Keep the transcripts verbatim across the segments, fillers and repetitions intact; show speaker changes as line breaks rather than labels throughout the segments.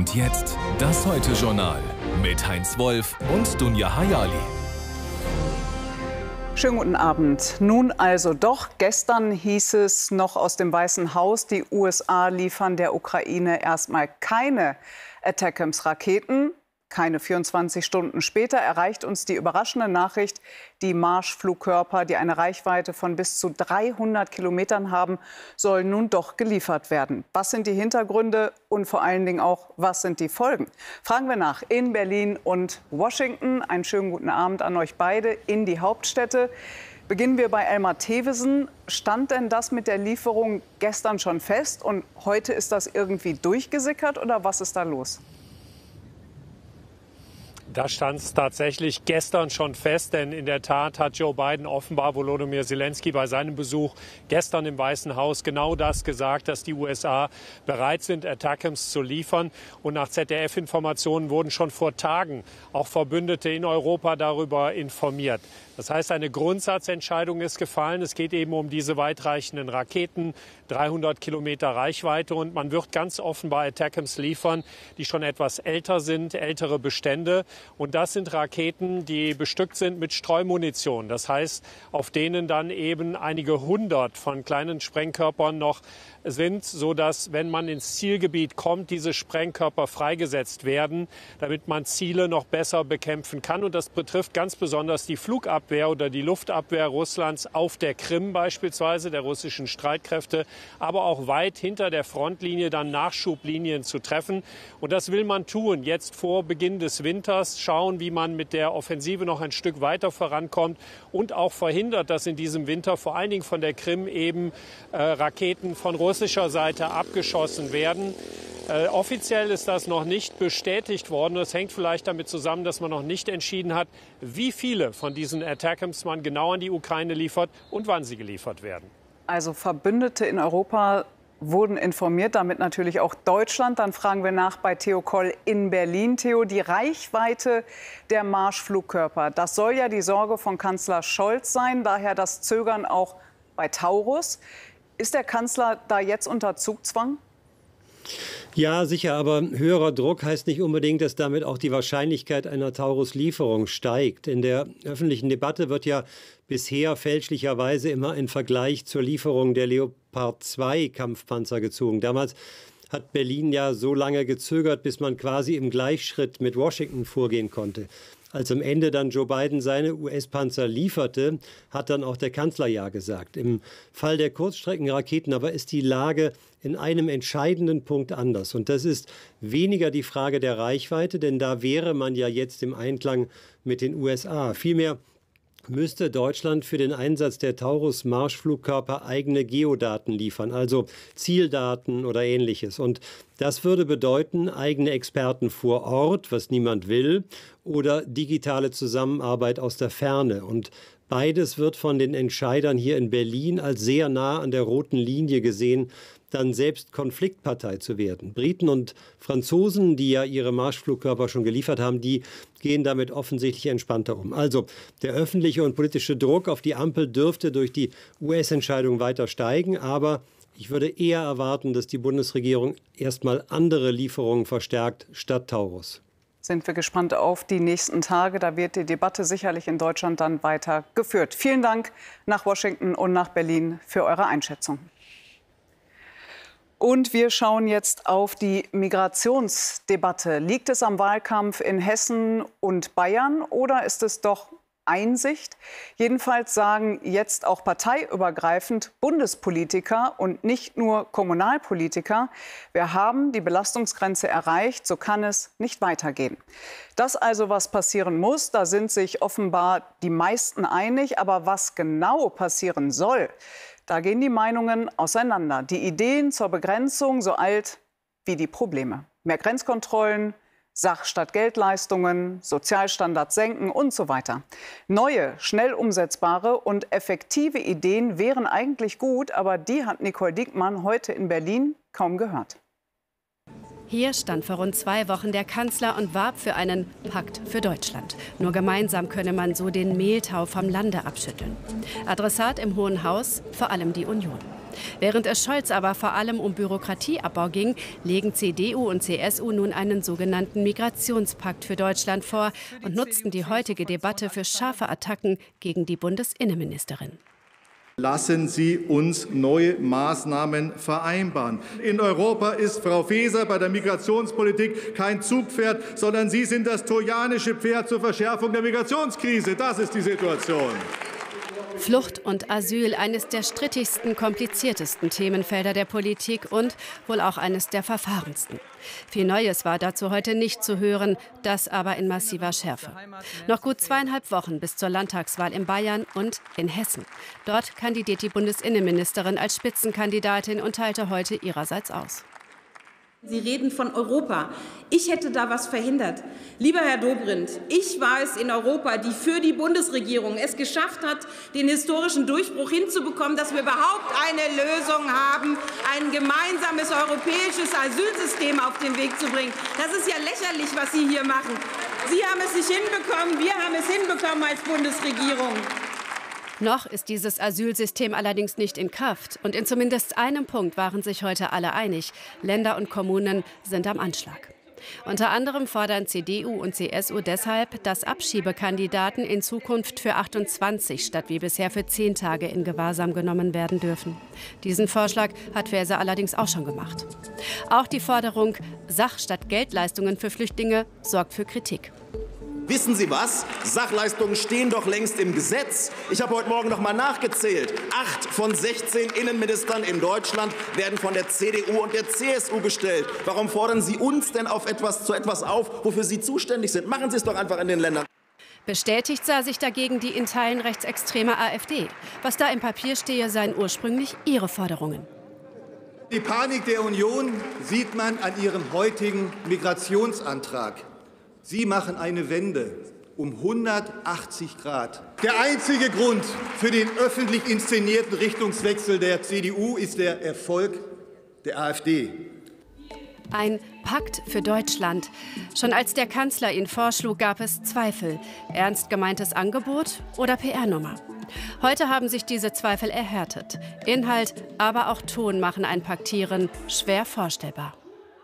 Und jetzt das Heute-Journal mit Heinz Wolf und Dunja Hayali.
Schönen guten Abend. Nun also doch. Gestern hieß es noch aus dem Weißen Haus, die U S A liefern der Ukraine erstmal keine Attackams-Raketen. Keine vierundzwanzig Stunden später erreicht uns die überraschende Nachricht, die Marschflugkörper, die eine Reichweite von bis zu dreihundert Kilometern haben, sollen nun doch geliefert werden. Was sind die Hintergründe und vor allen Dingen auch, was sind die Folgen? Fragen wir nach in Berlin und Washington. Einen schönen guten Abend an euch beide in die Hauptstädte. Beginnen wir bei Elmar Thewissen. Stand denn das mit der Lieferung gestern schon fest und heute ist das irgendwie durchgesickert oder was ist da los?
Da stand es tatsächlich gestern schon fest, denn in der Tat hat Joe Biden offenbar Volodymyr Zelensky bei seinem Besuch gestern im Weißen Haus genau das gesagt, dass die U S A bereit sind, Attackams zu liefern. Und nach Z D F-Informationen wurden schon vor Tagen auch Verbündete in Europa darüber informiert. Das heißt, eine Grundsatzentscheidung ist gefallen. Es geht eben um diese weitreichenden Raketen, dreihundert Kilometer Reichweite. Und man wird ganz offenbar Attackams liefern, die schon etwas älter sind, ältere Bestände. Und das sind Raketen, die bestückt sind mit Streumunition. Das heißt, auf denen dann eben einige hundert von kleinen Sprengkörpern noch sind, sodass, wenn man ins Zielgebiet kommt, diese Sprengkörper freigesetzt werden, damit man Ziele noch besser bekämpfen kann. Und das betrifft ganz besonders die Flugabwehr oder die Luftabwehr Russlands auf der Krim beispielsweise, der russischen Streitkräfte, aber auch weit hinter der Frontlinie dann Nachschublinien zu treffen. Und das will man tun, jetzt vor Beginn des Winters, schauen, wie man mit der Offensive noch ein Stück weiter vorankommt und auch verhindert, dass in diesem Winter vor allen Dingen von der Krim eben äh, Raketen von russischer Seite abgeschossen werden. Äh, offiziell ist das noch nicht bestätigt worden. Das hängt vielleicht damit zusammen, dass man noch nicht entschieden hat, wie viele von diesen Attackams man genau an die Ukraine liefert und wann sie geliefert werden.
Also Verbündete in Europa wurden informiert, damit natürlich auch Deutschland. Dann fragen wir nach bei Theo Koll in Berlin. Theo, die Reichweite der Marschflugkörper, das soll ja die Sorge von Kanzler Scholz sein, daher das Zögern auch bei Taurus. Ist der Kanzler da jetzt unter Zugzwang?
Ja, sicher, aber höherer Druck heißt nicht unbedingt, dass damit auch die Wahrscheinlichkeit einer Taurus-Lieferung steigt. In der öffentlichen Debatte wird ja bisher fälschlicherweise immer ein Vergleich zur Lieferung der Leopard zwei Kampfpanzer gezogen. Damals hat Berlin ja so lange gezögert, bis man quasi im Gleichschritt mit Washington vorgehen konnte. Als am Ende dann Joe Biden seine U S-Panzer lieferte, hat dann auch der Kanzler ja gesagt. Im Fall der Kurzstreckenraketen aber ist die Lage in einem entscheidenden Punkt anders. Und das ist weniger die Frage der Reichweite, denn da wäre man ja jetzt im Einklang mit den U S A. Vielmehr müsste Deutschland für den Einsatz der Taurus-Marschflugkörper eigene Geodaten liefern, also Zieldaten oder Ähnliches. Und das würde bedeuten, eigene Experten vor Ort, was niemand will, oder digitale Zusammenarbeit aus der Ferne. Und beides wird von den Entscheidern hier in Berlin als sehr nah an der roten Linie gesehen, dann selbst Konfliktpartei zu werden. Briten und Franzosen, die ja ihre Marschflugkörper schon geliefert haben, die gehen damit offensichtlich entspannter um. Also der öffentliche und politische Druck auf die Ampel dürfte durch die U S-Entscheidung weiter steigen, aber ich würde eher erwarten, dass die Bundesregierung erstmal andere Lieferungen verstärkt statt Taurus.
Sind wir gespannt auf die nächsten Tage. Da wird die Debatte sicherlich in Deutschland dann weiter geführt. Vielen Dank nach Washington und nach Berlin für eure Einschätzung. Und wir schauen jetzt auf die Migrationsdebatte. Liegt es am Wahlkampf in Hessen und Bayern oder ist es doch Einsicht? Jedenfalls sagen jetzt auch parteiübergreifend Bundespolitiker und nicht nur Kommunalpolitiker, wir haben die Belastungsgrenze erreicht, so kann es nicht weitergehen. Das also, was passieren muss, da sind sich offenbar die meisten einig. Aber was genau passieren soll, da gehen die Meinungen auseinander. Die Ideen zur Begrenzung so alt wie die Probleme. Mehr Grenzkontrollen, Sach- statt Geldleistungen, Sozialstandards senken und so weiter. Neue, schnell umsetzbare und effektive Ideen wären eigentlich gut, aber die hat Nicole Diekmann heute in Berlin kaum gehört.
Hier stand vor rund zwei Wochen der Kanzler und warb für einen Pakt für Deutschland. Nur gemeinsam könne man so den Mehltau vom Lande abschütteln. Adressat im Hohen Haus vor allem die Union. Während es Scholz aber vor allem um Bürokratieabbau ging, legen C D U und C S U nun einen sogenannten Migrationspakt für Deutschland vor und nutzten die heutige Debatte für scharfe Attacken gegen die Bundesinnenministerin.
Lassen Sie uns neue Maßnahmen vereinbaren. In Europa ist Frau Faeser bei der Migrationspolitik kein Zugpferd, sondern Sie sind das trojanische Pferd zur Verschärfung der Migrationskrise. Das ist die Situation.
Flucht und Asyl, eines der strittigsten, kompliziertesten Themenfelder der Politik und wohl auch eines der verfahrensten. Viel Neues war dazu heute nicht zu hören, das aber in massiver Schärfe. Noch gut zweieinhalb Wochen bis zur Landtagswahl in Bayern und in Hessen. Dort kandidiert die Bundesinnenministerin als Spitzenkandidatin und teilte heute ihrerseits aus.
Sie reden von Europa. Ich hätte da was verhindert. Lieber Herr Dobrindt, ich war es in Europa, die für die Bundesregierung es geschafft hat, den historischen Durchbruch hinzubekommen, dass wir überhaupt eine Lösung haben, ein gemeinsames europäisches Asylsystem auf den Weg zu bringen. Das ist ja lächerlich, was Sie hier machen. Sie haben es nicht hinbekommen, wir haben es hinbekommen als Bundesregierung.
Noch ist dieses Asylsystem allerdings nicht in Kraft. Und in zumindest einem Punkt waren sich heute alle einig. Länder und Kommunen sind am Anschlag. Unter anderem fordern C D U und C S U deshalb, dass Abschiebekandidaten in Zukunft für achtundzwanzig statt wie bisher für zehn Tage in Gewahrsam genommen werden dürfen. Diesen Vorschlag hat Faeser allerdings auch schon gemacht. Auch die Forderung Sach- statt Geldleistungen für Flüchtlinge sorgt für Kritik.
Wissen Sie was? Sachleistungen stehen doch längst im Gesetz. Ich habe heute Morgen noch mal nachgezählt. Acht von sechzehn Innenministern in Deutschland werden von der C D U und der C S U gestellt. Warum fordern Sie uns denn auf etwas, zu etwas auf, wofür Sie zuständig sind? Machen Sie es doch einfach in den Ländern.
Bestätigt sah sich dagegen die in Teilen rechtsextreme AfD. Was da im Papier stehe, seien ursprünglich ihre Forderungen.
Die Panik der Union sieht man an ihrem heutigen Migrationsantrag. Sie machen eine Wende um hundertachtzig Grad. Der einzige Grund für den öffentlich inszenierten Richtungswechsel der C D U ist der Erfolg der AfD.
Ein Pakt für Deutschland. Schon als der Kanzler ihn vorschlug, gab es Zweifel. Ernst gemeintes Angebot oder P R-Nummer? Heute haben sich diese Zweifel erhärtet. Inhalt, aber auch Ton machen ein Paktieren schwer vorstellbar.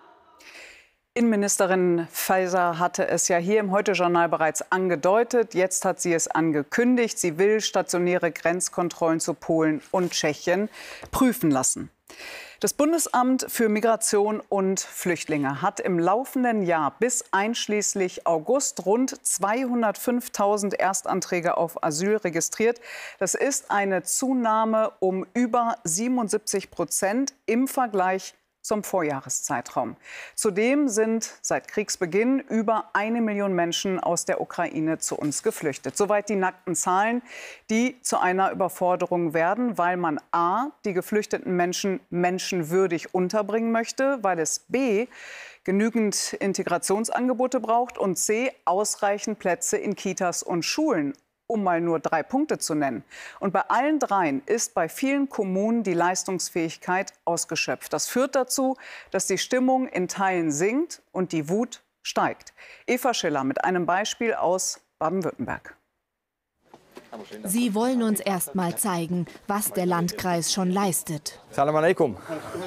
Innenministerin Faeser hatte es ja hier im Heute-Journal bereits angedeutet. Jetzt hat sie es angekündigt. Sie will stationäre Grenzkontrollen zu Polen und Tschechien prüfen lassen. Das Bundesamt für Migration und Flüchtlinge hat im laufenden Jahr bis einschließlich August rund zweihundertfünftausend Erstanträge auf Asyl registriert. Das ist eine Zunahme um über siebenundsiebzig Prozent im Vergleich zum Vorjahreszeitraum. Zudem sind seit Kriegsbeginn über eine Million Menschen aus der Ukraine zu uns geflüchtet. Soweit die nackten Zahlen, die zu einer Überforderung werden, weil man a. die geflüchteten Menschen menschenwürdig unterbringen möchte, weil es b. genügend Integrationsangebote braucht und c. ausreichend Plätze in Kitas und Schulen, um mal nur drei Punkte zu nennen. Und bei allen dreien ist bei vielen Kommunen die Leistungsfähigkeit ausgeschöpft. Das führt dazu, dass die Stimmung in Teilen sinkt und die Wut steigt. Eva Schiller mit einem Beispiel aus Baden-Württemberg.
Sie wollen uns erst mal zeigen, was der Landkreis schon leistet.
Salam alaikum.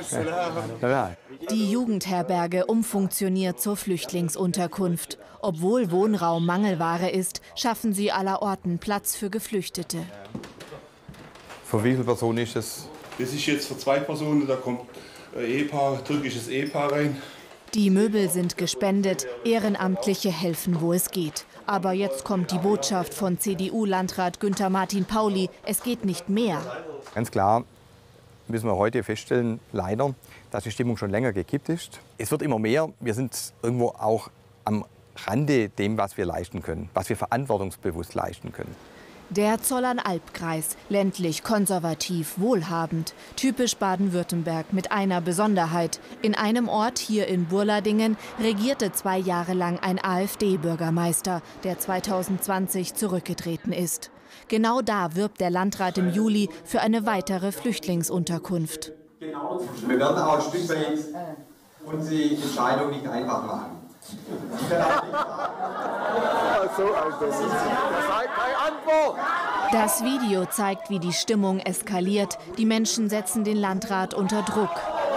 Die Jugendherberge umfunktioniert zur Flüchtlingsunterkunft. Obwohl Wohnraum Mangelware ist, schaffen sie allerorten Platz für Geflüchtete.
Für wie viele Personen ist das?
Das ist jetzt für zwei Personen, da kommt ein Ehepaar, ein türkisches Ehepaar rein.
Die Möbel sind gespendet, Ehrenamtliche helfen, wo es geht. Aber jetzt kommt die Botschaft von C D U-Landrat Günther Martin Pauli, es geht nicht mehr.
Ganz klar müssen wir heute feststellen, leider, dass die Stimmung schon länger gekippt ist. Es wird immer mehr, wir sind irgendwo auch am Rande dem, was wir leisten können, was wir verantwortungsbewusst leisten können.
Der Zollern-Albkreis, ländlich, konservativ, wohlhabend. Typisch Baden-Württemberg mit einer Besonderheit. In einem Ort hier in Burladingen regierte zwei Jahre lang ein AfD-Bürgermeister, der zweitausendzwanzig zurückgetreten ist. Genau da wirbt der Landrat im Juli für eine weitere Flüchtlingsunterkunft.
Genau. Wir werden auch ein Stück weit unsere Entscheidung nicht einfach machen.
So, also das ist keine Antwort.
Das Video zeigt, wie die Stimmung eskaliert. Die Menschen setzen den Landrat unter Druck.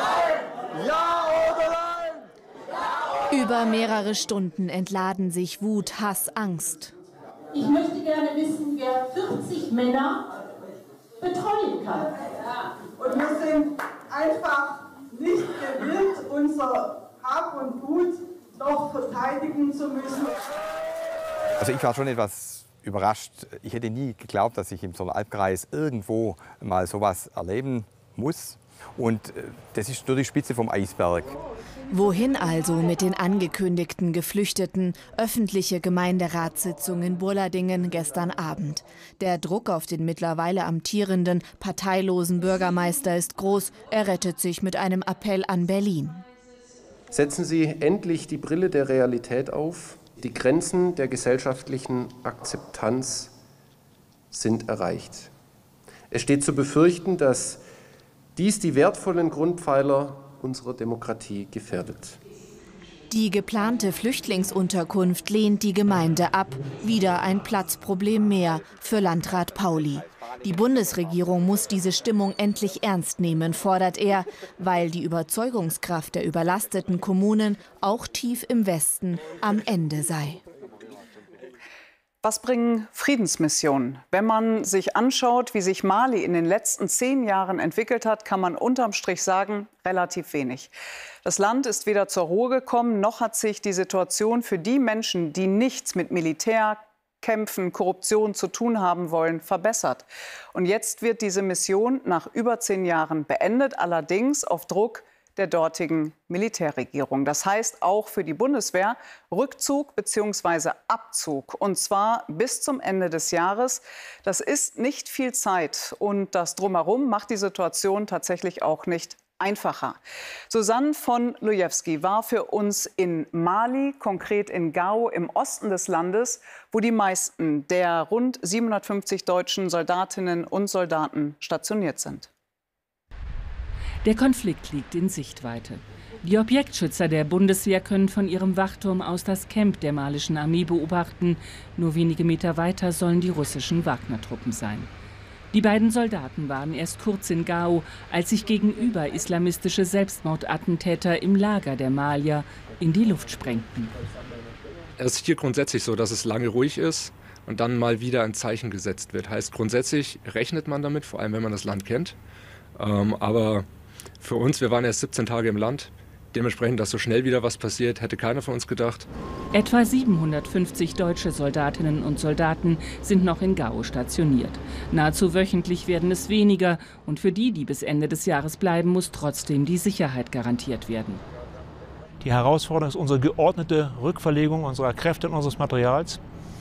Ja oder nein?
Über mehrere Stunden entladen sich Wut, Hass, Angst.
Ich möchte gerne wissen, wer vierzig Männer betreuen kann.
Und wir sind einfach nicht gewillt, unser Hab und Gut doch verteidigen zu müssen.
Also ich war schon etwas überrascht. Ich hätte nie geglaubt, dass ich im Zolleralpkreis irgendwo mal sowas erleben muss. Und das ist nur die Spitze vom Eisberg.
Wohin also mit den angekündigten Geflüchteten? Öffentliche Gemeinderatssitzung in Burladingen gestern Abend. Der Druck auf den mittlerweile amtierenden, parteilosen Bürgermeister ist groß. Er rettet sich mit einem Appell an Berlin.
Setzen Sie endlich die Brille der Realität auf. Die Grenzen der gesellschaftlichen Akzeptanz sind erreicht. Es steht zu befürchten, dass dies die wertvollen Grundpfeiler unserer Demokratie gefährdet.
Die geplante Flüchtlingsunterkunft lehnt die Gemeinde ab. Wieder ein Platzproblem mehr für Landrat Pauli. Die Bundesregierung muss diese Stimmung endlich ernst nehmen, fordert er, weil die Überzeugungskraft der überlasteten Kommunen auch tief im Westen am Ende sei.
Was bringen Friedensmissionen? Wenn man sich anschaut, wie sich Mali in den letzten zehn Jahren entwickelt hat, kann man unterm Strich sagen, relativ wenig. Das Land ist weder zur Ruhe gekommen, noch hat sich die Situation für die Menschen, die nichts mit Militär, Kämpfen, Korruption zu tun haben wollen, verbessert. Und jetzt wird diese Mission nach über zehn Jahren beendet, allerdings auf Druck der dortigen Militärregierung. Das heißt auch für die Bundeswehr Rückzug bzw. Abzug, und zwar bis zum Ende des Jahres. Das ist nicht viel Zeit und das Drumherum macht die Situation tatsächlich auch nicht einfacher. Susanne von Lujewski war für uns in Mali, konkret in Gao im Osten des Landes, wo die meisten der rund siebenhundertfünfzig deutschen Soldatinnen und Soldaten stationiert sind.
Der Konflikt liegt in Sichtweite. Die Objektschützer der Bundeswehr können von ihrem Wachturm aus das Camp der malischen Armee beobachten. Nur wenige Meter weiter sollen die russischen Wagner-Truppen sein. Die beiden Soldaten waren erst kurz in Gao, als sich gegenüber islamistische Selbstmordattentäter im Lager der Malier in die Luft sprengten.
Es ist hier grundsätzlich so, dass es lange ruhig ist und dann mal wieder ein Zeichen gesetzt wird. Heißt, grundsätzlich rechnet man damit, vor allem wenn man das Land kennt. Ähm, aber für uns, wir waren erst siebzehn Tage im Land, dementsprechend, dass so schnell wieder was passiert, hätte keiner von uns gedacht.
Etwa siebenhundertfünfzig deutsche Soldatinnen und Soldaten sind noch in Gao stationiert. Nahezu wöchentlich werden es weniger und für die, die bis Ende des Jahres bleiben, muss trotzdem die Sicherheit garantiert werden.
Die Herausforderung ist unsere geordnete Rückverlegung unserer Kräfte und unseres Materials,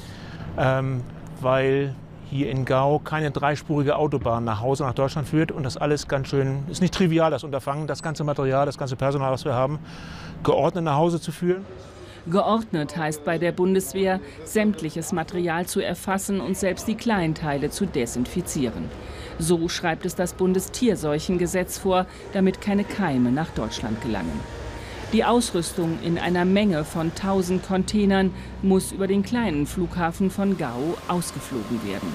ähm, weil hier in Gao keine dreispurige Autobahn nach Hause, nach Deutschland führt. Und das alles ganz schön, ist nicht trivial, das Unterfangen, das ganze Material, das ganze Personal, was wir haben, geordnet nach Hause zu führen.
Geordnet heißt bei der Bundeswehr, sämtliches Material zu erfassen und selbst die Kleinteile zu desinfizieren. So schreibt es das Bundestierseuchengesetz vor, damit keine Keime nach Deutschland gelangen. Die Ausrüstung in einer Menge von tausend Containern muss über den kleinen Flughafen von Gao ausgeflogen werden.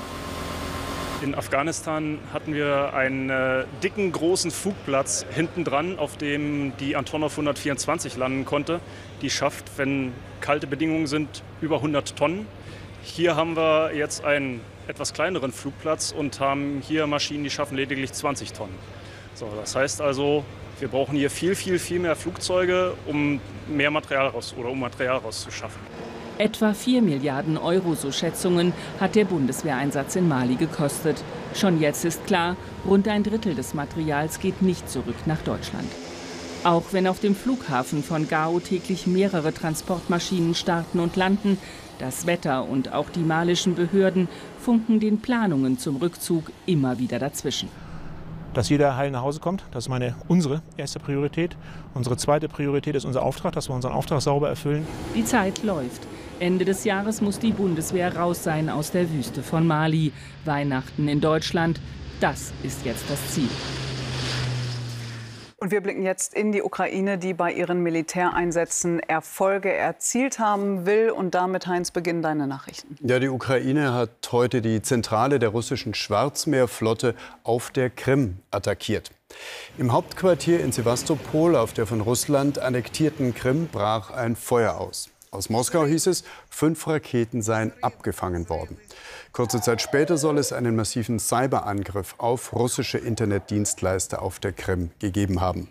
In Afghanistan hatten wir einen äh, dicken, großen Flugplatz hinten dran, auf dem die Antonov hundertvierundzwanzig landen konnte. Die schafft, wenn kalte Bedingungen sind, über hundert Tonnen. Hier haben wir jetzt einen etwas kleineren Flugplatz und haben hier Maschinen, die schaffen lediglich zwanzig Tonnen. So, das heißt also, wir brauchen hier viel, viel, viel mehr Flugzeuge, um mehr Material raus oder um Material rauszuschaffen.
Etwa vier Milliarden Euro, so Schätzungen, hat der Bundeswehreinsatz in Mali gekostet. Schon jetzt ist klar, rund ein Drittel des Materials geht nicht zurück nach Deutschland. Auch wenn auf dem Flughafen von Gao täglich mehrere Transportmaschinen starten und landen, das Wetter und auch die malischen Behörden funken den Planungen zum Rückzug immer wieder dazwischen.
Dass jeder heil nach Hause kommt, das ist meine, unsere erste Priorität. Unsere zweite Priorität ist unser Auftrag, dass wir unseren Auftrag sauber erfüllen.
Die Zeit läuft. Ende des Jahres muss die Bundeswehr raus sein aus der Wüste von Mali. Weihnachten in Deutschland, das ist jetzt das Ziel.
Und wir blicken jetzt in die Ukraine, die bei ihren Militäreinsätzen Erfolge erzielt haben will. Und damit, Heinz, beginnen deine Nachrichten.
Ja, die Ukraine hat heute die Zentrale der russischen Schwarzmeerflotte auf der Krim attackiert. Im Hauptquartier in Sewastopol auf der von Russland annektierten Krim brach ein Feuer aus. Aus Moskau hieß es, fünf Raketen seien abgefangen worden. Kurze Zeit später soll es einen massiven Cyberangriff auf russische Internetdienstleister auf der Krim gegeben haben.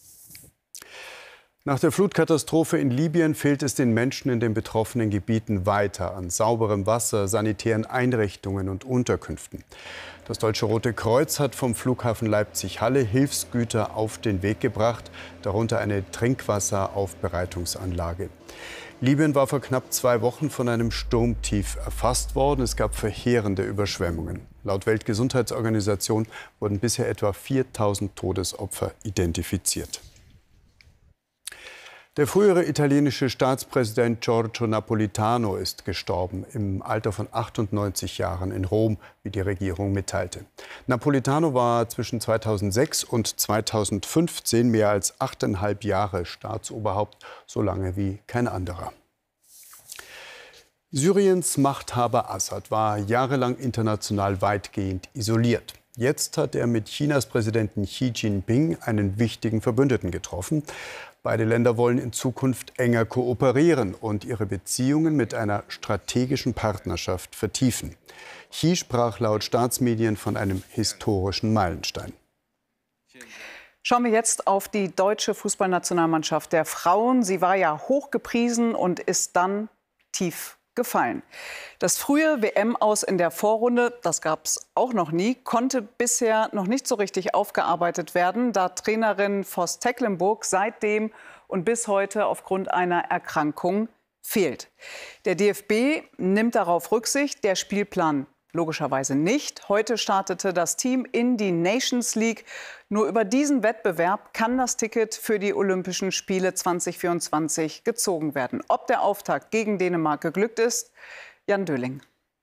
Nach der Flutkatastrophe in Libyen fehlt es den Menschen in den betroffenen Gebieten weiter an sauberem Wasser, sanitären Einrichtungen und Unterkünften. Das Deutsche Rote Kreuz hat vom Flughafen Leipzig-Halle Hilfsgüter auf den Weg gebracht, darunter eine Trinkwasseraufbereitungsanlage. Libyen war vor knapp zwei Wochen von einem Sturmtief erfasst worden. Es gab verheerende Überschwemmungen. Laut Weltgesundheitsorganisation wurden bisher etwa viertausend Todesopfer identifiziert. Der frühere italienische Staatspräsident Giorgio Napolitano ist gestorben, im Alter von achtundneunzig Jahren in Rom, wie die Regierung mitteilte. Napolitano war zwischen zweitausendsechs und zweitausendfünfzehn mehr als achteinhalb Jahre Staatsoberhaupt, so lange wie kein anderer. Syriens Machthaber Assad war jahrelang international weitgehend isoliert. Jetzt hat er mit Chinas Präsidenten Xi Jinping einen wichtigen Verbündeten getroffen. Beide Länder wollen in Zukunft enger kooperieren und ihre Beziehungen mit einer strategischen Partnerschaft vertiefen. Xi sprach laut Staatsmedien von einem historischen Meilenstein.
Schauen wir jetzt auf die deutsche Fußballnationalmannschaft der Frauen. Sie war ja hoch gepriesen und ist dann tief gefallen. Das frühe W M-Aus in der Vorrunde, das gab es auch noch nie, konnte bisher noch nicht so richtig aufgearbeitet werden, da Trainerin Voss Tecklenburg seitdem und bis heute aufgrund einer Erkrankung fehlt. Der D F B nimmt darauf Rücksicht, der Spielplan logischerweise nicht. Heute startete das Team in die Nations League. Nur über diesen Wettbewerb kann das Ticket für die Olympischen Spiele zwanzig vierundzwanzig gezogen werden. Ob der Auftakt gegen Dänemark geglückt ist, Jan Döling.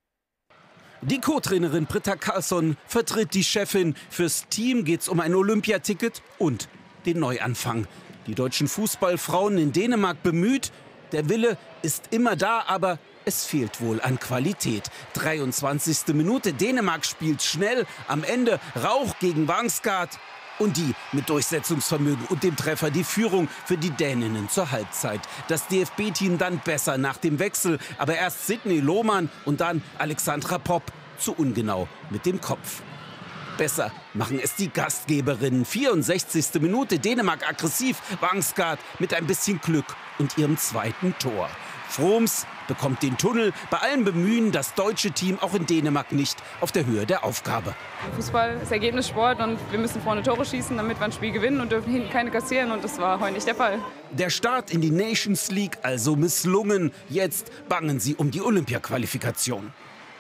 Die Co-Trainerin Britta Karlsson vertritt die Chefin. Fürs Team geht es um ein Olympiaticket und den Neuanfang. Die deutschen Fußballfrauen in Dänemark bemüht. Der Wille ist immer da, aber es fehlt wohl an Qualität. dreiundzwanzigste Minute, Dänemark spielt schnell. Am Ende Rauch gegen Vangsgaard. Und die mit Durchsetzungsvermögen und dem Treffer die Führung für die Däninnen zur Halbzeit. Das D F B-Team dann besser nach dem Wechsel. Aber erst Sidney Lohmann und dann Alexandra Popp zu ungenau mit dem Kopf. Besser machen es die Gastgeberinnen. vierundsechzigste Minute, Dänemark aggressiv. Vangsgaard mit ein bisschen Glück und ihrem zweiten Tor. Froms bekommt den Tunnel. Bei allem Bemühen das deutsche Team auch in Dänemark nicht auf der Höhe der Aufgabe.
Fußball ist Ergebnissport und wir müssen vorne Tore schießen, damit wir ein Spiel gewinnen und dürfen hinten keine kassieren. Und das war heute nicht der Fall.
Der Start in die Nations League also misslungen. Jetzt bangen sie um die Olympia-Qualifikation.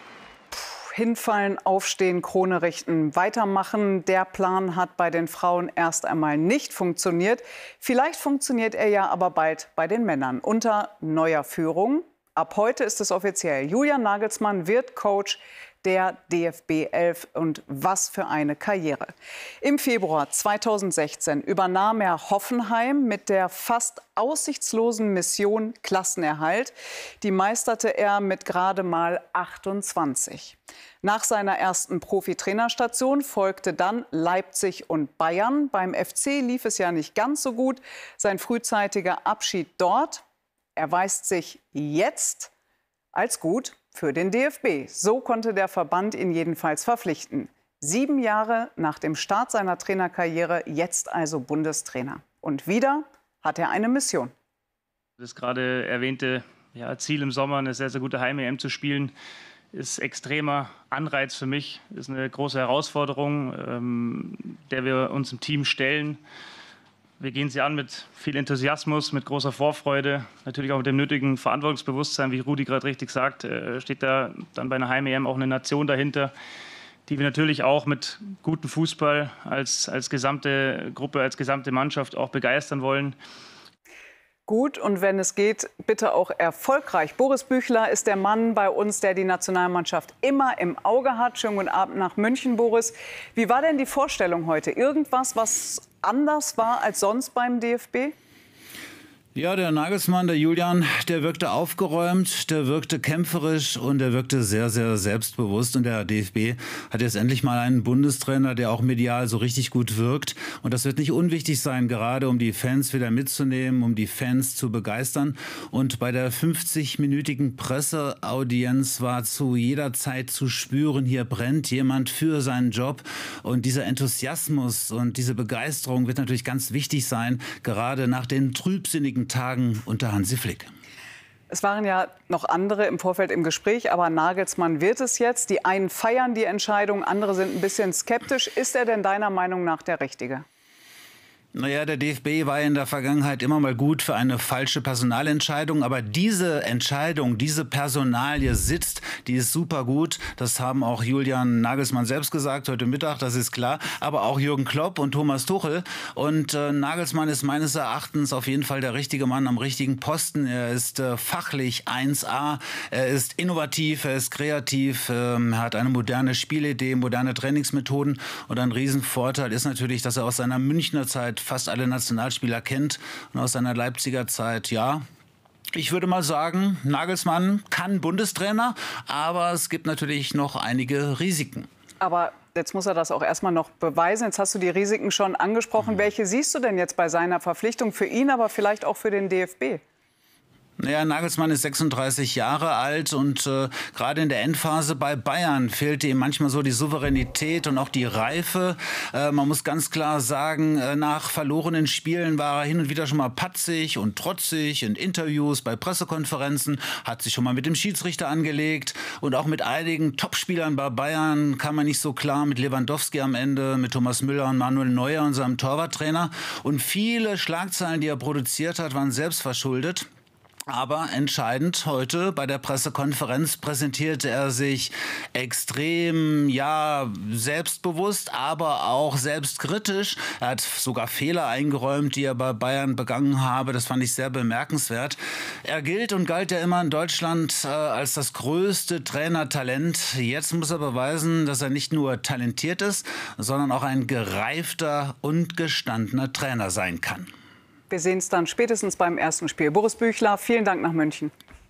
Hinfallen, aufstehen, Krone richten, weitermachen. Der Plan hat bei den Frauen erst einmal nicht funktioniert. Vielleicht funktioniert er ja aber bald bei den Männern unter neuer Führung. Ab heute ist es offiziell. Julian Nagelsmann wird Coach der D F B elf und was für eine Karriere. Im Februar zweitausendsechzehn übernahm er Hoffenheim mit der fast aussichtslosen Mission Klassenerhalt. Die meisterte er mit gerade mal achtundzwanzig. Nach seiner ersten Profi-Trainerstation folgte dann Leipzig und Bayern. Beim F C lief es ja nicht ganz so gut. Sein frühzeitiger Abschied dort erweist sich jetzt als gut für den D F B. So konnte der Verband ihn jedenfalls verpflichten. Sieben Jahre nach dem Start seiner Trainerkarriere, jetzt also Bundestrainer. Und wieder hat er eine Mission.
Das gerade erwähnte ja, Ziel im Sommer, eine sehr, sehr gute Heim-E M zu spielen, ist extremer Anreiz für mich. Ist eine große Herausforderung, ähm, der wir uns im Team stellen. Wir gehen sie an mit viel Enthusiasmus, mit großer Vorfreude, natürlich auch mit dem nötigen Verantwortungsbewusstsein, wie Rudi gerade richtig sagt, steht da dann bei einer Heim-E M auch eine Nation dahinter, die wir natürlich auch mit gutem Fußball als, als gesamte Gruppe, als gesamte Mannschaft auch begeistern wollen.
Gut, und wenn es geht, bitte auch erfolgreich. Boris Büchler ist der Mann bei uns, der die Nationalmannschaft immer im Auge hat. Schönen guten Abend nach München, Boris. Wie war denn die Vorstellung heute? Irgendwas, was anders war als sonst beim D F B?
Ja, der Nagelsmann, der Julian, der wirkte aufgeräumt, der wirkte kämpferisch und der wirkte sehr, sehr selbstbewusst. Und der D F B hat jetzt endlich mal einen Bundestrainer, der auch medial so richtig gut wirkt. Und das wird nicht unwichtig sein, gerade um die Fans wieder mitzunehmen, um die Fans zu begeistern. Und bei der fünfzig-minütigen Presseaudienz war zu jeder Zeit zu spüren, hier brennt jemand für seinen Job. Und dieser Enthusiasmus und diese Begeisterung wird natürlich ganz wichtig sein, gerade nach den trübsinnigen Tagen unter Hansi Flick.
Es waren ja noch andere im Vorfeld im Gespräch, aber Nagelsmann wird es jetzt. Die einen feiern die Entscheidung, andere sind ein bisschen skeptisch. Ist er denn deiner Meinung nach der Richtige?
Naja, der D F B war in der Vergangenheit immer mal gut für eine falsche Personalentscheidung. Aber diese Entscheidung, diese Personalie sitzt, die ist super gut. Das haben auch Julian Nagelsmann selbst gesagt heute Mittag, das ist klar. Aber auch Jürgen Klopp und Thomas Tuchel. Und äh, Nagelsmann ist meines Erachtens auf jeden Fall der richtige Mann am richtigen Posten. Er ist äh, fachlich eins A, er ist innovativ, er ist kreativ, äh, er hat eine moderne Spielidee, moderne Trainingsmethoden. Und ein Riesenvorteil ist natürlich, dass er aus seiner Münchner Zeit fast alle Nationalspieler kennt und aus seiner Leipziger Zeit, ja. Ich würde mal sagen, Nagelsmann kann Bundestrainer, aber es gibt natürlich noch einige Risiken.
Aber jetzt muss er das auch erstmal noch beweisen. Jetzt hast du die Risiken schon angesprochen. Mhm. Welche siehst du denn jetzt bei seiner Verpflichtung für ihn, aber vielleicht auch für den D F B?
Naja, Nagelsmann ist sechsunddreißig Jahre alt und äh, gerade in der Endphase bei Bayern fehlte ihm manchmal so die Souveränität und auch die Reife. Äh, man muss ganz klar sagen, äh, nach verlorenen Spielen war er hin und wieder schon mal patzig und trotzig in Interviews, bei Pressekonferenzen, hat sich schon mal mit dem Schiedsrichter angelegt und auch mit einigen Topspielern bei Bayern kam man nicht so klar, mit Lewandowski am Ende, mit Thomas Müller und Manuel Neuer, unserem Torwarttrainer. Und viele Schlagzeilen, die er produziert hat, waren selbst verschuldet. Aber entscheidend heute bei der Pressekonferenz präsentierte er sich extrem, ja, selbstbewusst, aber auch selbstkritisch. Er hat sogar Fehler eingeräumt, die er bei Bayern begangen habe. Das fand ich sehr bemerkenswert. Er gilt und galt ja immer in Deutschland äh, als das größte Trainertalent. Jetzt muss er beweisen, dass er nicht nur talentiert ist, sondern auch ein gereifter und gestandener Trainer sein kann.
Wir sehen es dann spätestens beim ersten Spiel. Boris Büchler, vielen Dank nach München.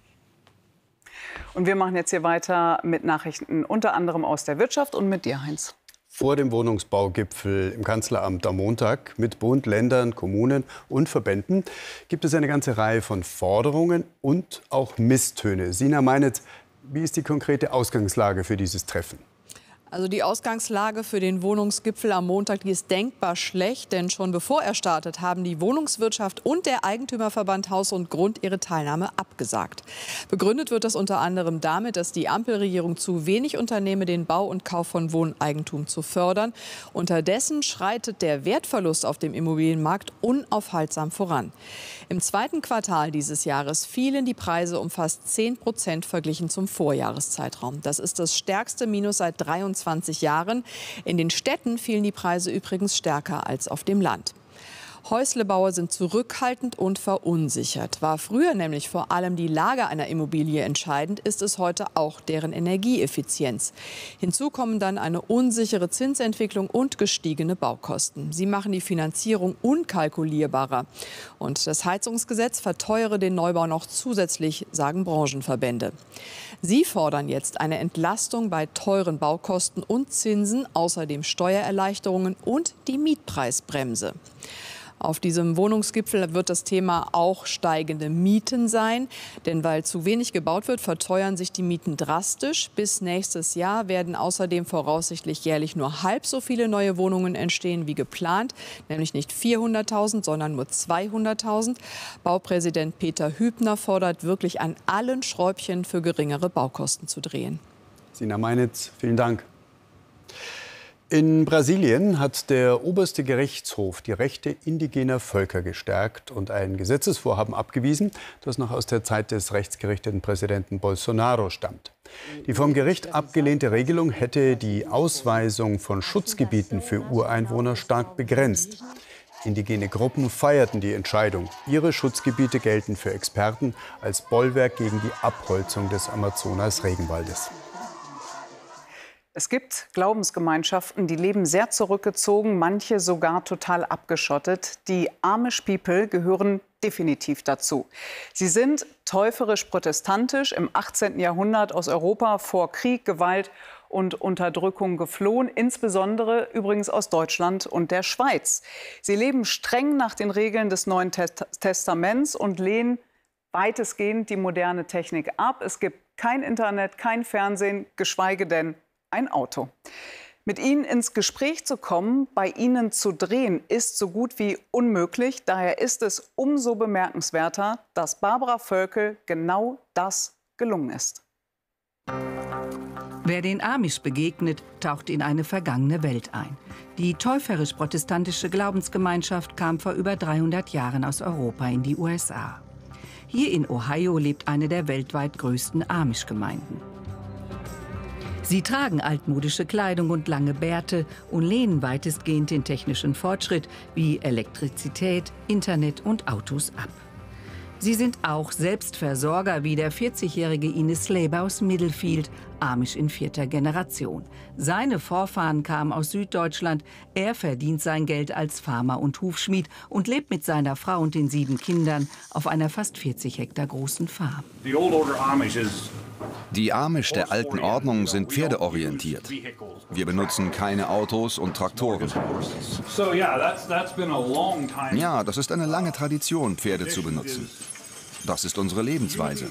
Und wir machen jetzt hier weiter mit Nachrichten unter anderem aus der Wirtschaft und mit dir, Heinz.
Vor dem Wohnungsbaugipfel im Kanzleramt am Montag mit Bund, Ländern, Kommunen und Verbänden gibt es eine ganze Reihe von Forderungen und auch Misstöne. Sina Meinitz, wie ist die konkrete Ausgangslage für dieses Treffen?
Also die Ausgangslage für den Wohnungsgipfel am Montag, die ist denkbar schlecht. Denn schon bevor er startet, haben die Wohnungswirtschaft und der Eigentümerverband Haus und Grund ihre Teilnahme abgesagt. Begründet wird das unter anderem damit, dass die Ampelregierung zu wenig unternehme, den Bau und Kauf von Wohneigentum zu fördern. Unterdessen schreitet der Wertverlust auf dem Immobilienmarkt unaufhaltsam voran. Im zweiten Quartal dieses Jahres fielen die Preise um fast zehn Prozent verglichen zum Vorjahreszeitraum. Das ist das stärkste Minus seit dreiundzwanzig Jahren. In den Städten fielen die Preise übrigens stärker als auf dem Land. Häuslebauer sind zurückhaltend und verunsichert. War früher nämlich vor allem die Lage einer Immobilie entscheidend, ist es heute auch deren Energieeffizienz. Hinzu kommen dann eine unsichere Zinsentwicklung und gestiegene Baukosten. Sie machen die Finanzierung unkalkulierbarer. Und das Heizungsgesetz verteuere den Neubau noch zusätzlich, sagen Branchenverbände. Sie fordern jetzt eine Entlastung bei teuren Baukosten und Zinsen, außerdem Steuererleichterungen und die Mietpreisbremse. Auf diesem Wohnungsgipfel wird das Thema auch steigende Mieten sein. Denn weil zu wenig gebaut wird, verteuern sich die Mieten drastisch. Bis nächstes Jahr werden außerdem voraussichtlich jährlich nur halb so viele neue Wohnungen entstehen wie geplant. Nämlich nicht vierhunderttausend, sondern nur zweihunderttausend. Baupräsident Peter Hübner fordert wirklich an allen Schräubchen für geringere Baukosten zu drehen.
Sina Meinitz, vielen Dank. In Brasilien hat der oberste Gerichtshof die Rechte indigener Völker gestärkt und ein Gesetzesvorhaben abgewiesen, das noch aus der Zeit des rechtsgerichteten Präsidenten Bolsonaro stammt. Die vom Gericht abgelehnte Regelung hätte die Ausweisung von Schutzgebieten für Ureinwohner stark begrenzt. Indigene Gruppen feierten die Entscheidung. Ihre Schutzgebiete gelten für Experten als Bollwerk gegen die Abholzung des Amazonas-Regenwaldes.
Es gibt Glaubensgemeinschaften, die leben sehr zurückgezogen, manche sogar total abgeschottet. Die Amish People gehören definitiv dazu. Sie sind täuferisch-protestantisch im achtzehnten Jahrhundert aus Europa vor Krieg, Gewalt und Unterdrückung geflohen, insbesondere übrigens aus Deutschland und der Schweiz. Sie leben streng nach den Regeln des Neuen Testaments und lehnen weitestgehend die moderne Technik ab. Es gibt kein Internet, kein Fernsehen, geschweige denn ein Auto. Mit ihnen ins Gespräch zu kommen, bei ihnen zu drehen, ist so gut wie unmöglich. Daher ist es umso bemerkenswerter, dass Barbara Völkel genau das gelungen ist.
Wer den Amish begegnet, taucht in eine vergangene Welt ein. Die täuferisch-protestantische Glaubensgemeinschaft kam vor über dreihundert Jahren aus Europa in die U S A. Hier in Ohio lebt eine der weltweit größten Amish-Gemeinden. Sie tragen altmodische Kleidung und lange Bärte und lehnen weitestgehend den technischen Fortschritt wie Elektrizität, Internet und Autos ab. Sie sind auch Selbstversorger wie der vierzigjährige Ines Slaber aus Middlefield, Amish in vierter Generation. Seine Vorfahren kamen aus Süddeutschland. Er verdient sein Geld als Farmer und Hufschmied und lebt mit seiner Frau und den sieben Kindern auf einer fast vierzig Hektar großen Farm.
Die Amish der alten Ordnung sind pferdeorientiert. Wir benutzen keine Autos und Traktoren. Ja, das ist eine lange Tradition, Pferde zu benutzen. Das ist unsere Lebensweise.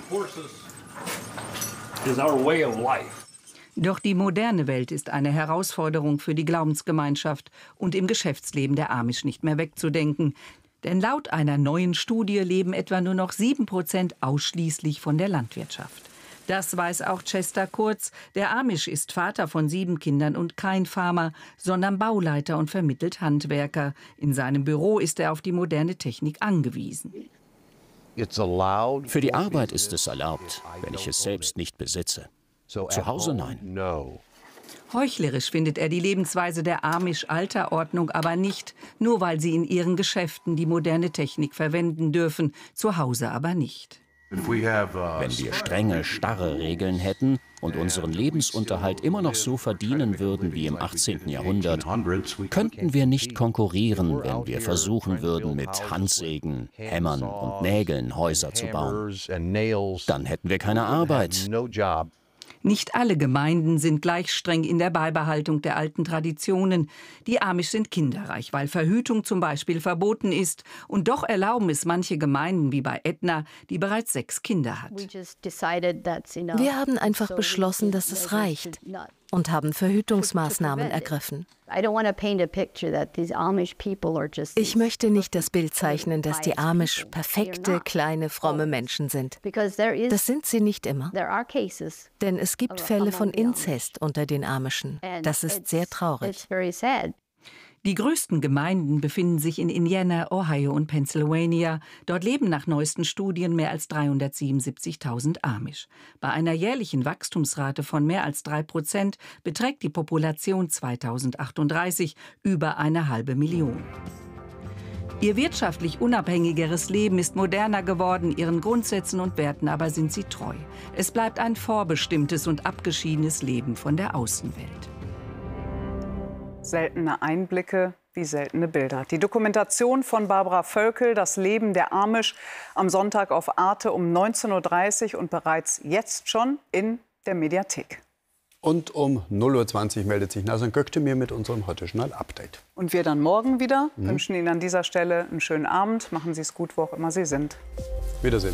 Doch die moderne Welt ist eine Herausforderung für die Glaubensgemeinschaft und im Geschäftsleben der Amish nicht mehr wegzudenken. Denn laut einer neuen Studie leben etwa nur noch sieben Prozent ausschließlich von der Landwirtschaft. Das weiß auch Chester Kurz. Der Amish ist Vater von sieben Kindern und kein Farmer, sondern Bauleiter und vermittelt Handwerker. In seinem Büro ist er auf die moderne Technik angewiesen.
Für die Arbeit ist es erlaubt, wenn ich es selbst nicht besitze. Zu Hause nein.
Heuchlerisch findet er die Lebensweise der Amish alter Ordnung aber nicht, nur weil sie in ihren Geschäften die moderne Technik verwenden dürfen, zu Hause aber nicht.
Wenn wir strenge, starre Regeln hätten und unseren Lebensunterhalt immer noch so verdienen würden wie im achtzehnten Jahrhundert, könnten wir nicht konkurrieren, wenn wir versuchen würden, mit Handsägen, Hämmern und Nägeln Häuser zu bauen. Dann hätten wir keine Arbeit.
Nicht alle Gemeinden sind gleich streng in der Beibehaltung der alten Traditionen. Die Amish sind kinderreich, weil Verhütung zum Beispiel verboten ist. Und doch erlauben es manche Gemeinden, wie bei Edna, die bereits sechs Kinder hat.
Wir haben einfach beschlossen, dass es reicht und haben Verhütungsmaßnahmen ergriffen. Ich möchte nicht das Bild zeichnen, dass die Amish perfekte, kleine, fromme Menschen sind. Das sind sie nicht immer. Denn es gibt Fälle von Inzest unter den Amischen. Das ist sehr traurig.
Die größten Gemeinden befinden sich in Indiana, Ohio und Pennsylvania. Dort leben nach neuesten Studien mehr als dreihundertsiebenundsiebzigtausend Amish. Bei einer jährlichen Wachstumsrate von mehr als drei Prozent beträgt die Population zweitausendachtunddreißig über eine halbe Million. Ihr wirtschaftlich unabhängigeres Leben ist moderner geworden, ihren Grundsätzen und Werten aber sind sie treu. Es bleibt ein vorbestimmtes und abgeschiedenes Leben von der Außenwelt.
Seltene Einblicke wie seltene Bilder. Die Dokumentation von Barbara Völkel, das Leben der Amish, am Sonntag auf Arte um neunzehn Uhr dreißig und bereits jetzt schon in der Mediathek.
Und um null Uhr zwanzig meldet sich Nazan Göktemir mit unserem Heute-Journal-Update.
Und wir dann morgen wieder.
Mhm.
Wünschen Ihnen an dieser Stelle einen schönen Abend. Machen Sie es gut, wo auch immer Sie sind.
Wiedersehen.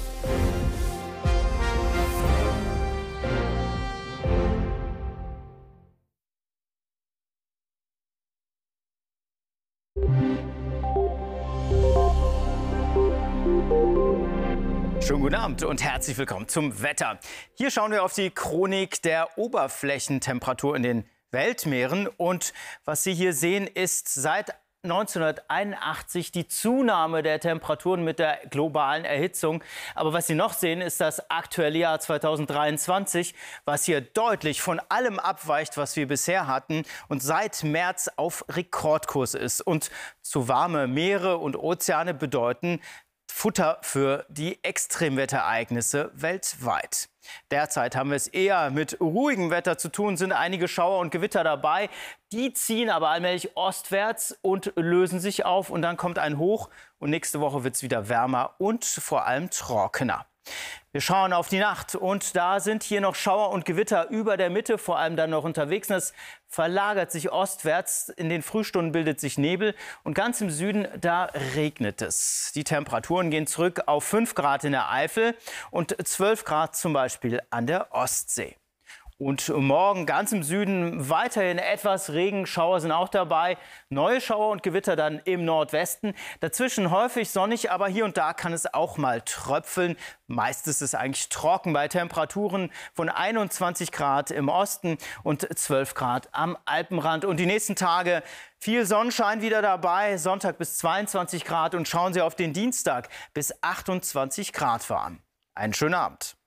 Schönen guten Abend und herzlich willkommen zum Wetter. Hier schauen wir auf die Chronik der Oberflächentemperatur in den Weltmeeren. Und was Sie hier sehen, ist seit
neunzehnhunderteinundachtzig die Zunahme der Temperaturen mit der globalen Erhitzung. Aber was Sie noch sehen, ist das aktuelle Jahr zweitausenddreiundzwanzig, was hier deutlich von allem abweicht, was wir bisher hatten und seit März auf Rekordkurs ist. Und zu warme Meere und Ozeane bedeuten Futter für die Extremwetterereignisse weltweit. Derzeit haben wir es eher mit ruhigem Wetter zu tun, sind einige Schauer und Gewitter dabei. Die ziehen aber allmählich ostwärts und lösen sich auf. Und dann kommt ein Hoch und nächste Woche wird es wieder wärmer und vor allem trockener. Wir schauen auf die Nacht und da sind hier noch Schauer und Gewitter über der Mitte, vor allem dann noch unterwegs. Das verlagert sich ostwärts. In den Frühstunden bildet sich Nebel und ganz im Süden, da regnet es. Die Temperaturen gehen zurück auf fünf Grad in der Eifel und zwölf Grad zum Beispiel an der Ostsee. Und morgen ganz im Süden weiterhin etwas Regen, Schauer sind auch dabei. Neue Schauer und Gewitter dann im Nordwesten. Dazwischen häufig sonnig, aber hier und da kann es auch mal tröpfeln. Meist ist es eigentlich trocken bei Temperaturen von einundzwanzig Grad im Osten und zwölf Grad am Alpenrand. Und die nächsten Tage viel Sonnenschein wieder dabei. Sonntag bis zweiundzwanzig Grad und schauen Sie auf den Dienstag bis achtundzwanzig Grad warm. Einen schönen Abend.